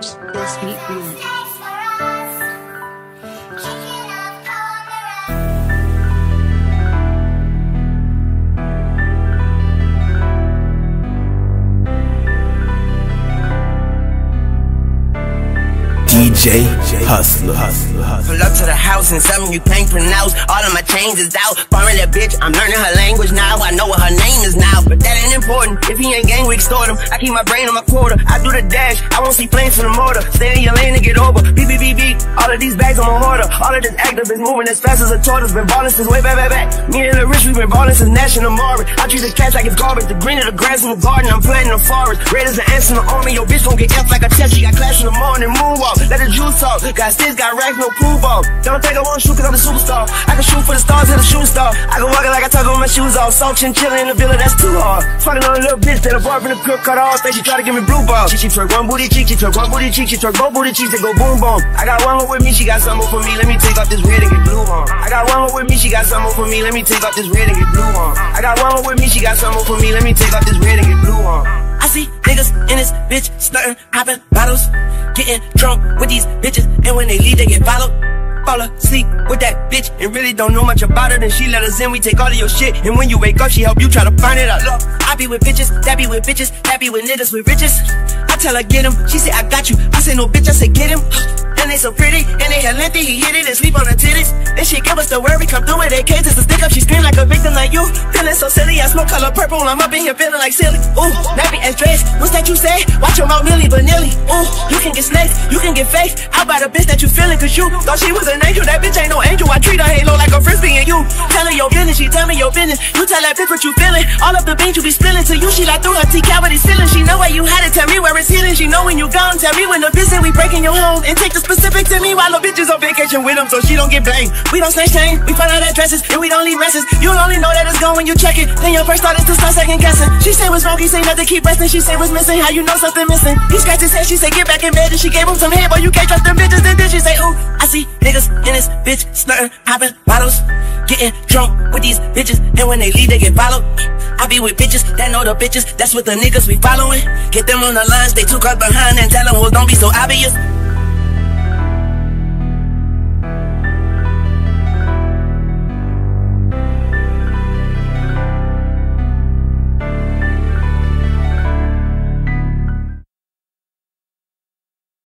Beats. This beat beat. DJ Hustler. Pull up to the house and something you can't pronounce. All of my chains is out. Foreign that bitch, I'm learning her language now. I know what her name is now, but that ain't important. If he ain't gang, we extort him. I keep my brain on my quarter. I do the dash, I won't see flames from the mortar. Stay in your lane and get over. Beep, beep, beep, beep. All of these bags on my hoarder. All of this active is moving as fast as a tortoise. Been ballin' since way back. Me and the rich, we been ballin' since National Mari. I treat the cats like it's garbage. The green of the grass in the garden, I'm planting the forest. Red as an ants in the army. Your bitch gon' get F like a test. She got class in the morning, moonwalk. Let the juice talk. Got sticks, got racks, no pool ball. Don't think I won't shoot cause I'm a superstar. I can shoot for the stars, hit a shooting star. I can walk it like I talk with my shoes off. Salt chinchilla in the villa, that's too hard. Fucking on a little bitch that a bar from the crib cut off. Think she try to give me blue balls. She twerk one booty cheek, she twerk one booty cheek, she twerk both booty cheeks, they go boom boom. I got one more with me, she got some more for me. Let me take off this red and get blue on. I got one more with me, she got some more for me. Let me take off this red and get blue on. I got one more with me, she got some more for me. Let me take off this red and get blue on. I see niggas in this bitch stuntin', poppin' bottles, getting drunk with these bitches, and when they leave they get followed. Fall asleep with that bitch and really don't know much about her. Then she let us in, we take all of your shit, and when you wake up she help you try to find it out. Look, I be with bitches, that be with bitches, happy with niggas with riches. I tell her get him, she say I got you, I say no bitch, I say get him. And they so pretty, and they hell lengthy, he hit it and sleep on her titties. Then she give us the word, we come through with AK just to stick up, she scream like a victim like you. Feeling so silly, I smoke color purple, I'm up in here feeling like silly. Ooh, nappy as dress, what's that you say? Watch your mouth Milli Vanilli. Ooh, you can get snakes, you can get faked. I buy the bitch that you feeling cause you thought she was an angel, that bitch ain't no angel. I treat her halo like a frisbee and you tell her your business, she tell me your business. You tell that bitch what you feeling, all of the beans you be spilling to you, she like through her T cavity ceiling. She know where you had it, tell me where it's healing. She know when you gone, tell me when the bitch say we breaking your home. And take the specifics to me while the bitches on vacation with them so she don't get blamed. We don't snatch chain, we find out addresses, and we don't leave messes. You'll only know that it's gone when you check it. Then your first thought is to start second guessing. She say what's wrong, he say nothing, keep resting. She say what's missing, how you know something missing. He scratched his head, she say get back in bed. And she gave him some head, but you can't trust them bitches. And then she say ooh, I see niggas in this bitch snorting, popping bottles, getting drunk with these bitches, and when they leave they get followed. I be with bitches that know the bitches, that's what the niggas we following. Get them on the lines, they too caught behind and tell them well don't be so obvious.